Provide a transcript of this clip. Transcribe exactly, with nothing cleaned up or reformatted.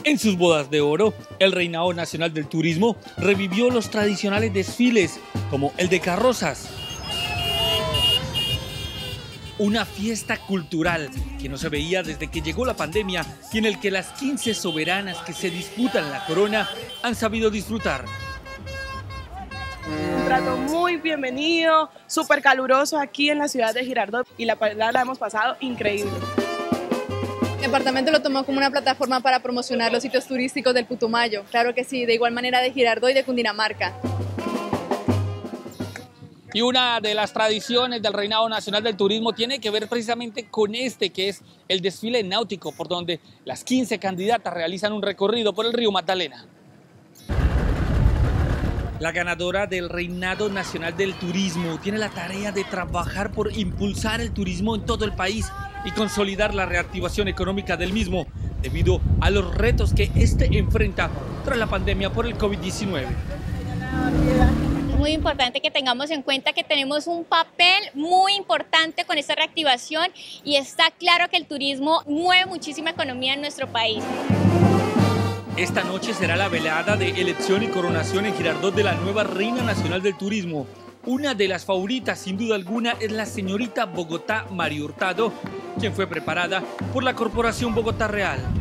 En sus bodas de oro, el Reinado Nacional del Turismo revivió los tradicionales desfiles, como el de carrozas. Una fiesta cultural que no se veía desde que llegó la pandemia y en el que las quince soberanas que se disputan la corona han sabido disfrutar. Un trato muy bienvenido, súper caluroso aquí en la ciudad de Girardot y la verdad la hemos pasado increíble. El departamento lo tomó como una plataforma para promocionar los sitios turísticos del Putumayo, claro que sí, de igual manera de Girardot y de Cundinamarca. Y una de las tradiciones del Reinado Nacional del Turismo tiene que ver precisamente con este, que es el desfile náutico, por donde las quince candidatas realizan un recorrido por el río Magdalena. La ganadora del Reinado Nacional del Turismo tiene la tarea de trabajar por impulsar el turismo en todo el país y consolidar la reactivación económica del mismo, debido a los retos que este enfrenta tras la pandemia por el COVID diecinueve. Es muy importante que tengamos en cuenta que tenemos un papel muy importante con esta reactivación y está claro que el turismo mueve muchísima economía en nuestro país. Esta noche será la velada de elección y coronación en Girardot de la nueva Reina Nacional del Turismo. Una de las favoritas, sin duda alguna, es la señorita Bogotá María Hurtado, quien fue preparada por la Corporación Bogotá Real.